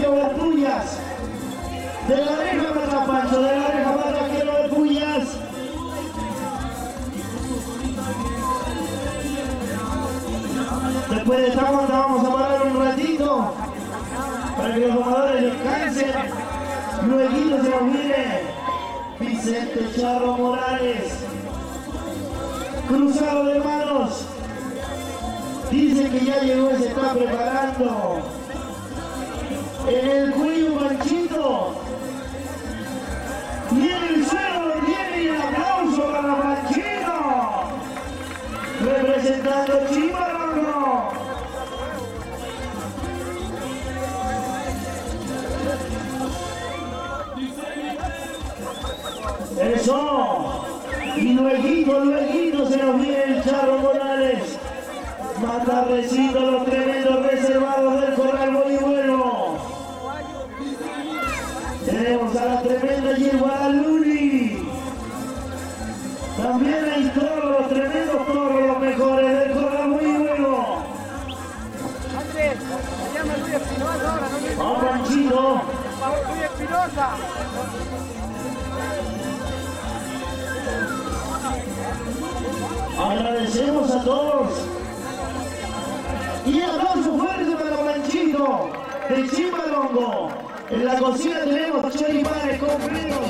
quiero ver pullas. De la oreja para atrás, Pancho, de la oreja para atrás, quiero ver pullas. Después de esta vuelta vamos a parar un ratito para que los domadores descansen. Luego se nos viene Vicente Charro Morales. Cruzado de manos. Dice que ya llegó y se está preparando. En el cuello Panchito. Viene el suelo, viene y el aplauso para Panchito. Representando Chimarongo. Eso. Y luego se nos viene el Charro Morales. Matarrecito, los tremendos reservados del Corral Bolivuelo. Tenemos a la tremenda Yegua Luli. También hay toros, los tremendos toros, los mejores del Corral Bolivuelo. Andrés, se llama Luis Espinosa ahora, ¿no? Vamos, Panchito. Luis Espinosa. Agradecemos a todos. Y aplauso fuerte para Panchito de Chimalongo. En la cocina tenemos choripanes completos.